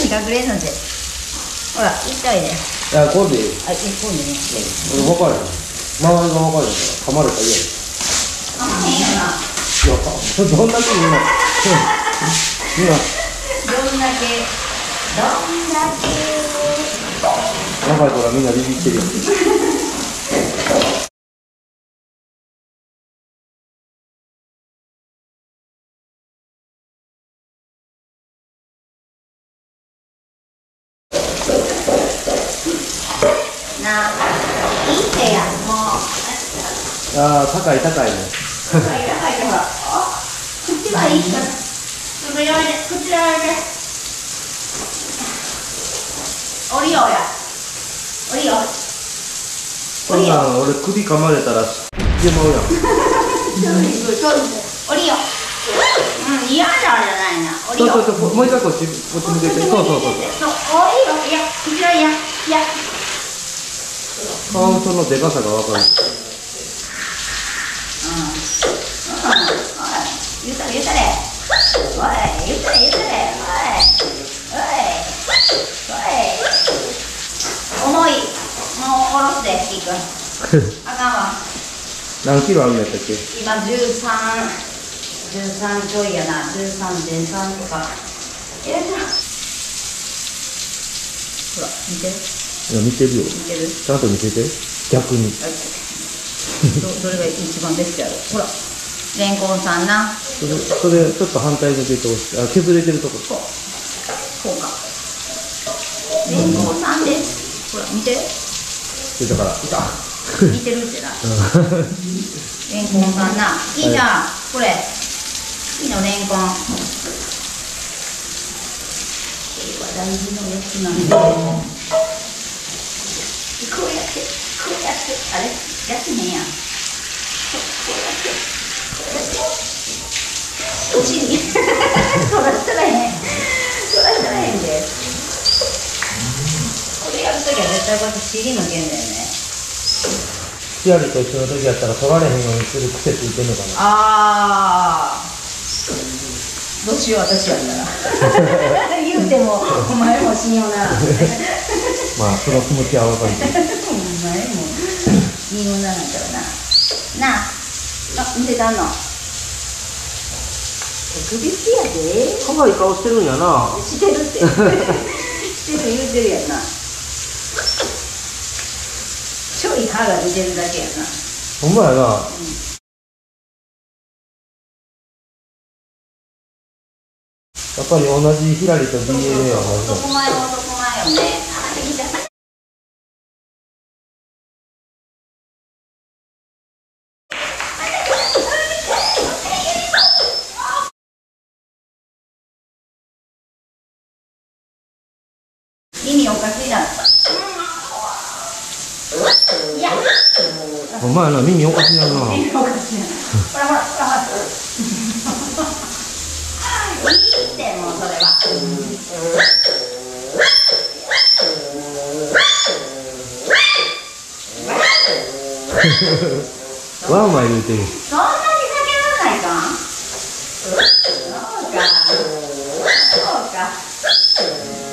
に隠れんので。ほら、行ったいで。 あ、こうでいい。 あ、こうでね。 俺分かる。周りが分かるから噛まれたら嫌や。 あんまへんよな。 いや、どんだけ今どんだけ。 若い子らみんなビビってるよ。 なあ、いいってや、もう。 ああ、高いね。 高いほら。口はいいから。口はあれで。降りようや。降りよう。 そんなん俺首噛まれたら死んでまうやん。 降りよう。うん、嫌だじゃないな。降りよう。 もう一回こっち向けて。そう。 降りよ。いや、後ろいや。 カウントのでかさがわかる。 言うたれ。おい、言うたれ。重い。もう下ろすで、キー君。あかんわ。 何キロあるんやったっけ？ 今13ちょいやな。13.3とか。ほら、見て。 いや、見てるよ。 見てる？ ちゃんと見せて。逆に。 どれが一番ベストやろ。ほら、レンコンさんな。 それちょっと反対向けて押して、あ、削れてるとこ。 こうか。レンコンさんです。ほら、見て。 だから、 見てるってな。レンコンさんな。いいじゃん。これ。いいの、レンコン。大事なやつなんで、こうやって、あれやってへんやん。こうやってお尻に取らしたらへんで。これやるときは絶対こうやって尻向けんだよね。 ヒアリと一緒の時やったら取られへんようにする癖ついてんのかな。 どうしよう、私やったら言うてもお前も信用ならんまあその気持ちは分かるけどお前も信用ならんからな。あ、見てたの首つきやで。 可愛い顔してるんやな。 してるってしてる言うてるやんな。ちょい歯が出てるだけやな。 ほんまやな。やっぱり同じヒラリと DNA は同じだ。 男前よね。耳おかしいな。いや。 ほんまやな、耳おかしいな。 耳おかしいな。ほら。いいってもうそれは。 ワンワン言うてる。 そんなに叫ばないか。そうか。